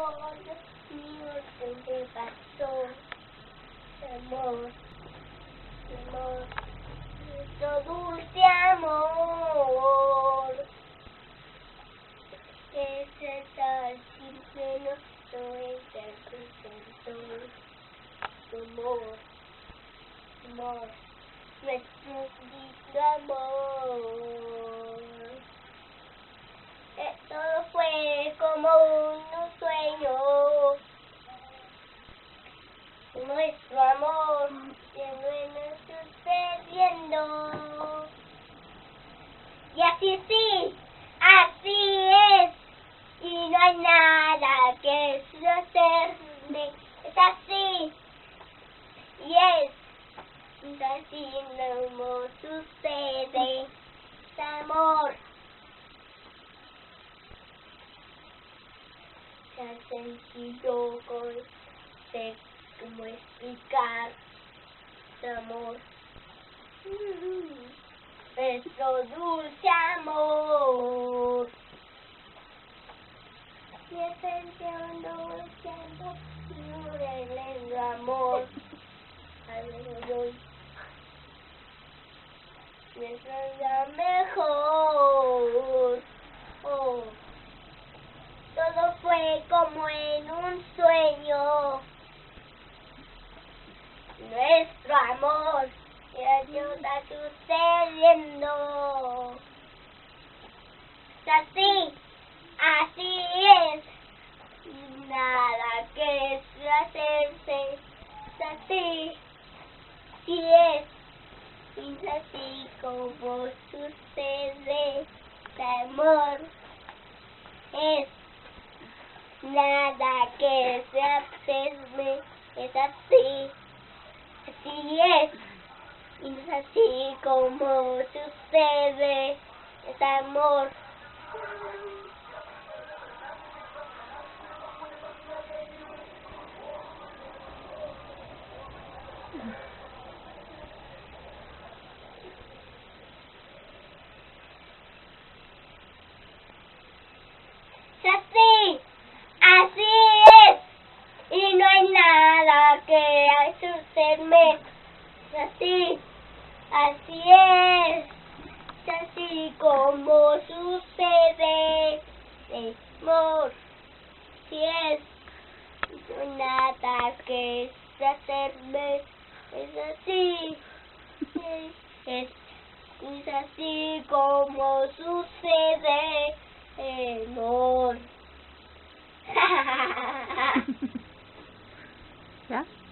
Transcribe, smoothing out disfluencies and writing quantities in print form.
mío, siempre pasó. Amor, amor, nuestro dulce amor. Ese tal simple no soy tan contento. Amor, amor, nuestro lindo amor. Todo fue como un sueño. Nuestro amor siempre nos sucediendo. Y así sí, así es. Y no hay nada que hacerme. Es así. Y es así como sucede. Es amor. Tan sencillo sé cómo explicar su amor. Nuestro dulce amor. Y es el tiempo el amor. Aleluya. Nuestro día mejor. Oh. Todo fue como en un sueño. Nuestro amor está sucediendo. Es así, así es. Nada que hacerse. Es así, sí es. Es así como sucede. El amor es. Nada que se hacerme, es así, así es, y es así como sucede, es amor. Es así, así es, y no hay nada que hacerme, es así, así es así como sucede, es amor, si es, no hay nada que hacerme, es así, es así como sucede, amor. ¿Ya?